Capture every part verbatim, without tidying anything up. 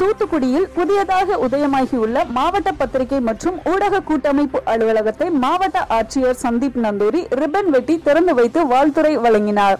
தூத்துக்குடியில் புதியதாக உதயமாகியுள்ள மாவட்ட பத்திரிகை மற்றும் ஊடக கூட்டமைப்பு அலுவலகத்தை மாவட்ட ஆட்சியர் சந்தீப் நந்தூரி ரிப்பன் வெட்டி திறந்து வைத்து வாழ்த்துரை வழங்கினார்.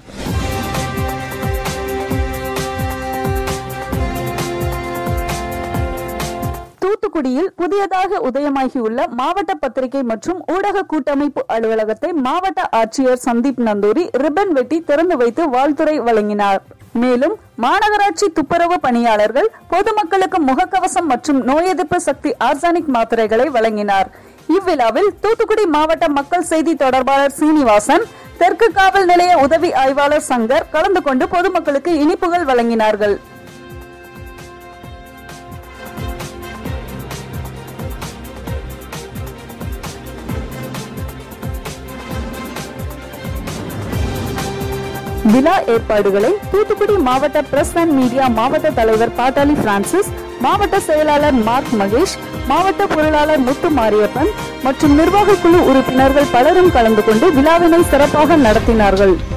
தூத்துக்குடியில் புதியதாக உதயமாகியுள்ள மாவட்ட பத்திரிகை மற்றும் ஊடக கூட்டமைப்பு அலுவலகத்தை மாவட்ட ஆட்சியர் சந்தீப் நந்தூரி ரிப்பன் வெட்டி திறந்து வைத்து வாழ்த்துரை வழங்கினார். மேலும் மாநகராட்சி துப்புரவு பணியாளர்கள் பொதுமக்களுக்கு முகக்கவசம் மற்றும் நோய் எதிர்ப்பு சக்தி ஆர்கானிக் மாத்திரைகளை வழங்கினார். இவ்விழாவில் தூத்துக்குடி மாவட்ட மக்கள் செய்தி தொடர்பாளர் சீனிவாசன், தெற்கு காவல் நிலைய உதவி ஆய்வாளர் சங்கர் கலந்து கொண்டு பொதுமக்களுக்கு இனிப்புகள் வழங்கினார்கள். விழா ஏற்பாடுகளை தூத்துக்குடி மாவட்ட பிரஸ் அண்ட் மீடியா மாவட்ட தலைவர் பாட்டாளி பிரான்சிஸ், மாவட்ட செயலாளர் மார்க் மகேஷ், மாவட்ட பொருளாளர் முத்து மாரியப்பன் மற்றும் நிர்வாக குழு உறுப்பினர்கள் பலரும் கலந்து கொண்டு விழாவினை சிறப்பாக நடத்தினார்கள்.